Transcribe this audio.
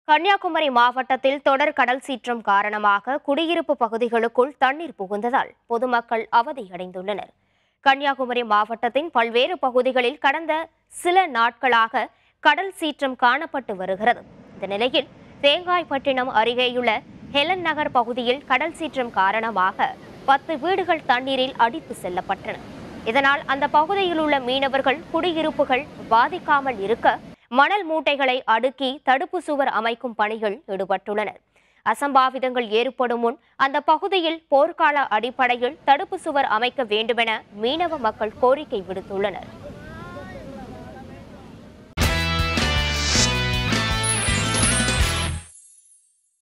கன்னியாகுமரி மாவட்டத்தில் தொடர் கடல் சீற்றம் காரணமாக குடியிருப்பு பகுதிகளுக்குள் தண்ணீர் புகுந்ததால் பொதுமக்கள் அவதியடைந்துள்ளனர். கன்னியாகுமரி மாவட்டத்தின் பல்வேறு பகுதிகளில் கடந்த சில நாட்களாக கடல் சீற்றம் காணப்பட்டு வருகிறது. இந்த நிலையில் தேங்காய்பட்டினம் அருகேயுள்ள ஹெலன் நகர் பகுதியில் கடல் சீற்றம் காரணமாக 10 வீடுகள் தண்ணீரில் அடித்து செல்லப்பட்டன. இதனால் அந்த பகுதியில் உள்ள மீனவர்கள் குடியிருப்புகள் பாதிக்காமல் இருக்க மணல் மூட்டைகளை அடுக்கி தடுப்பு சுவர் அமைக்கும் பணியில் ஈடுபட்டுள்ளனர். அசம்பாவிதங்கள் ஏற்படும் முன் அந்த பகுதியில் போர்க்கால அடிப்படையில் தடுப்பு சுவர் அமைக்க வேண்டுமென மீனவ மக்கள் கோரிக்கை விடுத்துள்ளனர்.